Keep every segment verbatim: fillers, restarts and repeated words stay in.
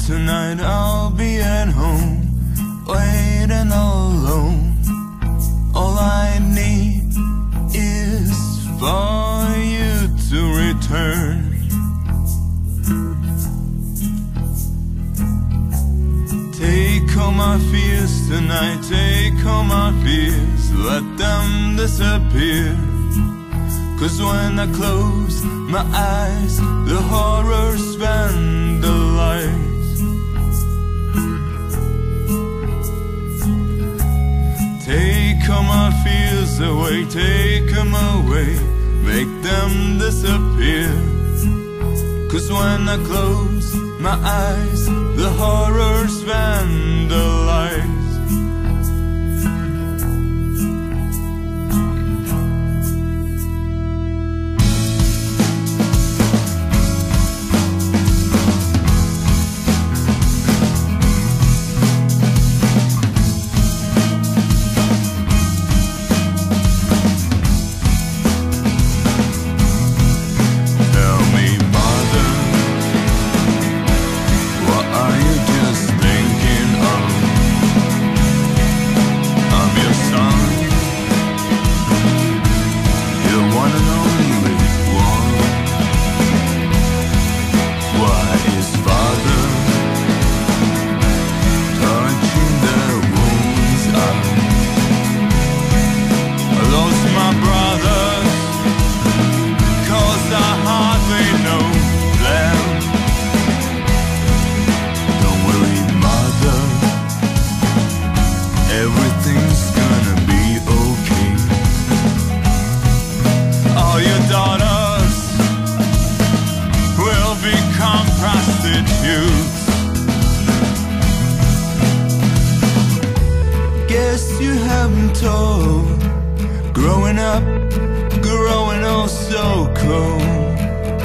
tonight I'll be at home, waiting alone. All I need is for you to return. Take all my fears tonight, take all my fears, let them disappear. Cause when I close my eyes, the horrors vandalize. Take all my fears away, take them away, make them disappear. Cause when I close my eyes, the horrors vandalize. Growing up, growing oh so cold.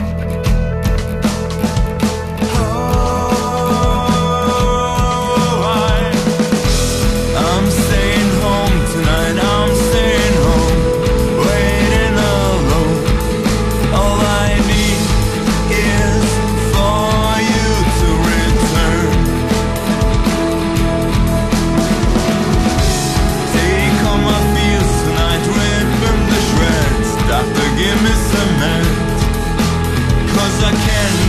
Oh, I, I'm staying home tonight, I'm staying home, waiting alone. All I need is for you to return. Take all my fears tonight, rip them to shreds. Doctor, give me some meds, cause I can't